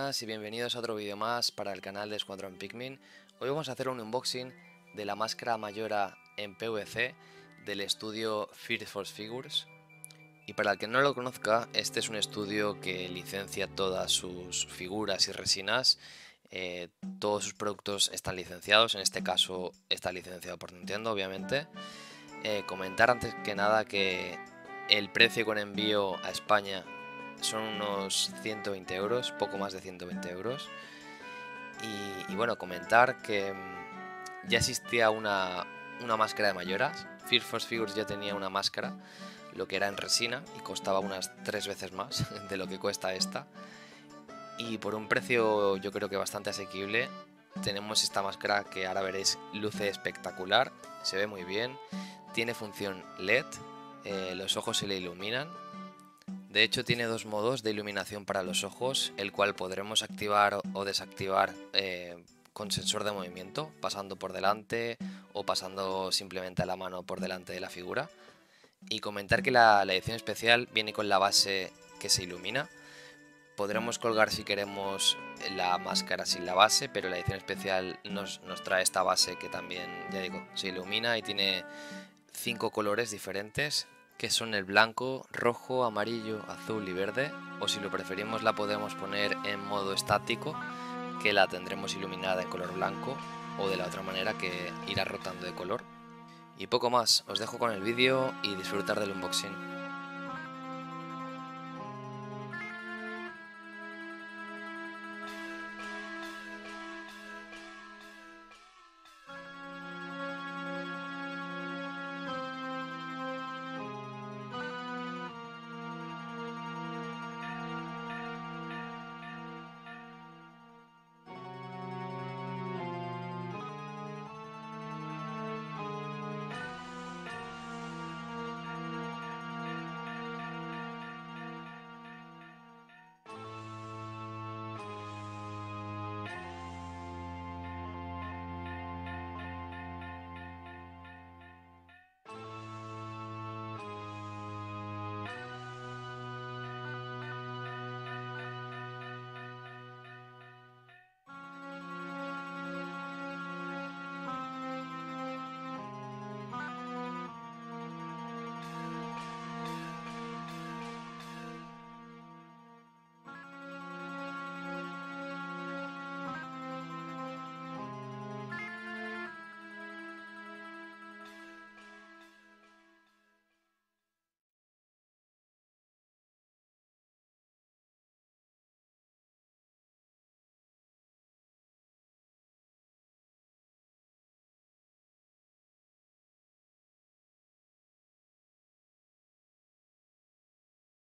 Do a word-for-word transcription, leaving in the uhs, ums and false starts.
buenas y bienvenidos a otro vídeo más para el canal de Escuadrón Pikmin. Hoy vamos a hacer un unboxing de la máscara Mayora en P V C del estudio Fire Force Figures. Y para el que no lo conozca, este es un estudio que licencia todas sus figuras y resinas. Eh, todos sus productos están licenciados, en este caso está licenciado por Nintendo, obviamente. Eh, comentar antes que nada que el precio con envío a España son unos ciento veinte euros, poco más de ciento veinte euros. Y, y bueno, comentar que mm, ya existía una, una máscara de Mayoras. Fire Force Figures ya tenía una máscara, lo que era en resina, y costaba unas tres veces más de lo que cuesta esta. Y por un precio yo creo que bastante asequible, tenemos esta máscara que ahora veréis, luce espectacular, se ve muy bien, tiene función L E D, eh, los ojos se le iluminan. De hecho tiene dos modos de iluminación para los ojos, el cual podremos activar o desactivar eh, con sensor de movimiento, pasando por delante o pasando simplemente a la mano por delante de la figura. Y comentar que la, la edición especial viene con la base que se ilumina. Podremos colgar si queremos la máscara sin la base, pero la edición especial nos, nos trae esta base que también, ya digo, se ilumina y tiene cinco colores diferentes, que son el blanco, rojo, amarillo, azul y verde, o si lo preferimos la podemos poner en modo estático, que la tendremos iluminada en color blanco, o de la otra manera que irá rotando de color. Y poco más, os dejo con el vídeo y disfrutar del unboxing.